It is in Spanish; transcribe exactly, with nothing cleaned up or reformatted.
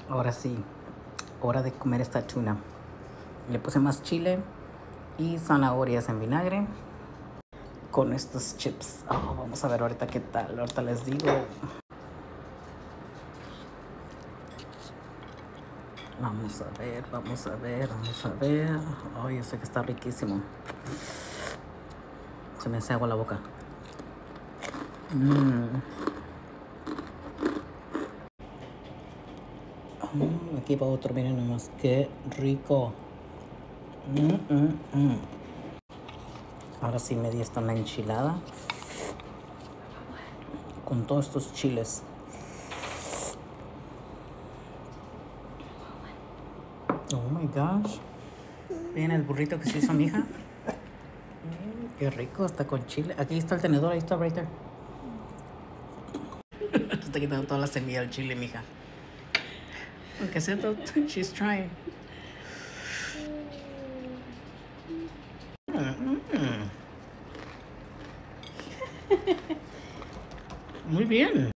Ahora sí, hora de comer esta tuna. Le puse más chile y zanahorias en vinagre con estos chips. Oh, vamos a ver ahorita qué tal. Ahorita les digo. Vamos a ver, vamos a ver, vamos a ver. Oh, yo sé que está riquísimo. Se me hace agua la boca. Mmm. Mm, aquí para otro, miren nomás, qué rico. Mm, mm, mm. Ahora sí me di esta una enchilada con todos estos chiles. Oh my gosh. Miren el burrito que se hizo mi hija. Mm, qué rico, está con chile. Aquí está el tenedor, ahí está, right there. Está quitando toda la semilla del chile, mija. Aunque sea, she's trying. Mm, mm. Muy bien.